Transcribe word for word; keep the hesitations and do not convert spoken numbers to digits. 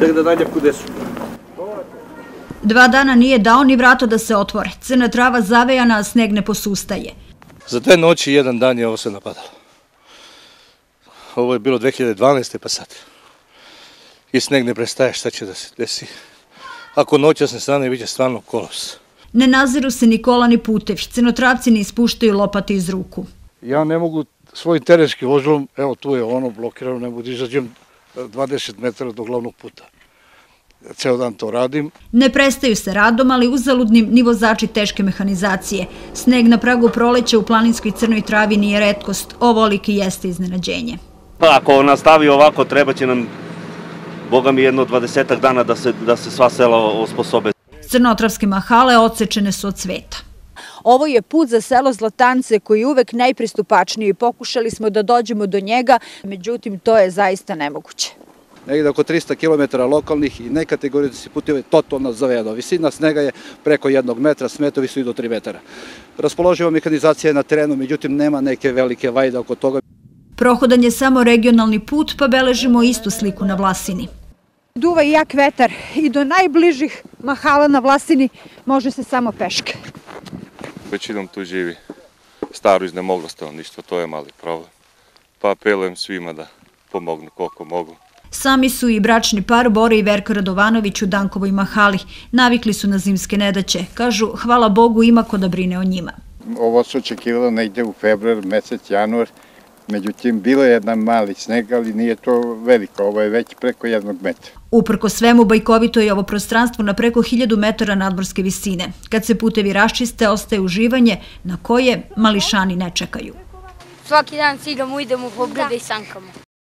Tek da nađe kude su. Dva dana nije dao ni vrata da se otvore. Crna trava zavejana, a sneg ne posustaje. Za dve noći i jedan dan je ovo se napadalo. Ovo je bilo dve hiljade dvanaeste pa sad. I sneg ne prestaje, šta će da se desi. Ako noćas ne stane, bit će stvarno kolos. Ne naziru se ni kola ni putevi. Crnotravci ne ispuštaju lopate iz ruku. Ja ne mogu svojim terenskim vozilom, evo tu je ono blokirano, ne mogu da izađem dvadeset metara do glavnog puta. Ceo dan to radim. Ne prestaju se radom, ali uzaludnim ni vozači teške mehanizacije. Sneg na pragu proleća u planinskoj Crnoj Travi nije retkost. Ovoliki jeste iznenađenje. Ako nastavi ovako, treba će nam, boga mi, jedno dvadesetak dana da se, da se sva sela osposobe. Crnotravske mahale odsečene su od sveta. Ovo je put za selo Zlatance koji je uvek najpristupačniji. Pokušali smo da dođemo do njega, međutim to je zaista nemoguće. Negde oko trista kilometara lokalnih i nekategorizovani putevi totalno zavejano. Visina snega je preko jednog metra, smetovi su i do tri metara. Raspoloživa mehanizacija je na terenu, međutim nema neke velike vajde oko toga. Prohodan je samo regionalni put, pa beležimo istu sliku na Vlasini. Duva i jak vetar i do najbližih mahala na Vlasini može se samo peške. Većinom tu živi staro iznemoglo stanovništvo, to je mali problem. Pa apelujem svima da pomognu koliko mogu. Sami su i bračni par Bora i Verka Radovanović u Dankovoj mahali. Navikli su na zimske nedaće. Kažu, hvala Bogu, ima ko da brine o njima. Ovo se očekivalo negde u februar, mesec, januar. Međutim, bilo je jedan mali sneg, ali nije to veliko. Ovo je već preko jednog metra. Uprko svemu, bajkovito je ovo prostranstvo na preko hiljadu metara nadmorske visine. Kad se putevi raščiste, ostaje uživanje na koje mališani ne čekaju. Svaki dan ciljamo, idemo po brde i sankamo.